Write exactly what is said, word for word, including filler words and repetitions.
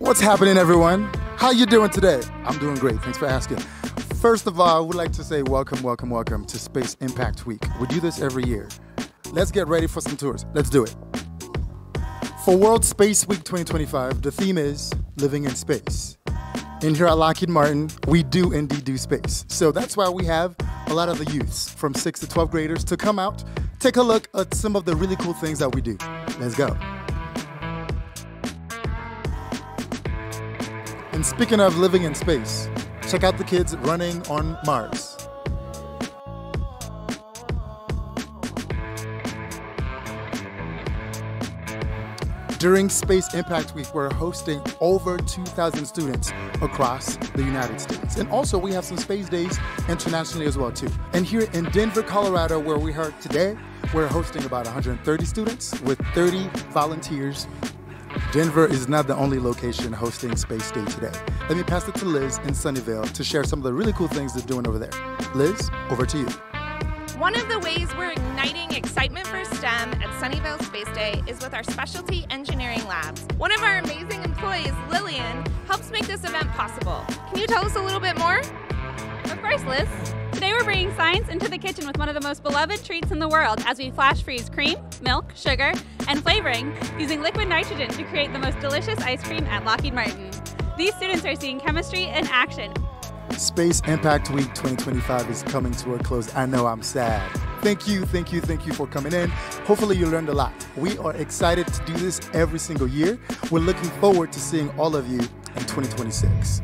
What's happening, everyone? How you doing today? I'm doing great. Thanks for asking. First of all, I would like to say welcome, welcome, welcome to Space Impact Week. We do this every year. Let's get ready for some tours. Let's do it. For World Space Week twenty twenty-five, the theme is living in space. And here at Lockheed Martin, we do indeed do space. So that's why we have a lot of the youths from sixth to twelfth graders to come out, take a look at some of the really cool things that we do. Let's go. And speaking of living in space, check out the kids running on Mars. During Space Impact Week, we're hosting over two thousand students across the United States. And also, we have some space days internationally as well, too. And here in Denver, Colorado, where we are today, we're hosting about one hundred thirty students with thirty volunteers. Denver is not the only location hosting Space Day today. Let me pass it to Liz in Sunnyvale to share some of the really cool things they're doing over there. Liz, over to you. One of the ways we're igniting excitement for STEM at Sunnyvale Space Day is with our specialty engineering labs. One of our amazing employees, Lillian, helps make this event possible. Can you tell us a little bit more? Of course, Liz. Today we're bringing science into the kitchen with one of the most beloved treats in the world as we flash freeze cream, milk, sugar, and flavoring using liquid nitrogen to create the most delicious ice cream at Lockheed Martin. These students are seeing chemistry in action. Space Impact Week twenty twenty-five is coming to a close. I know I'm sad. Thank you, thank you, thank you for coming in. Hopefully you learned a lot. We are excited to do this every single year. We're looking forward to seeing all of you in twenty twenty-six.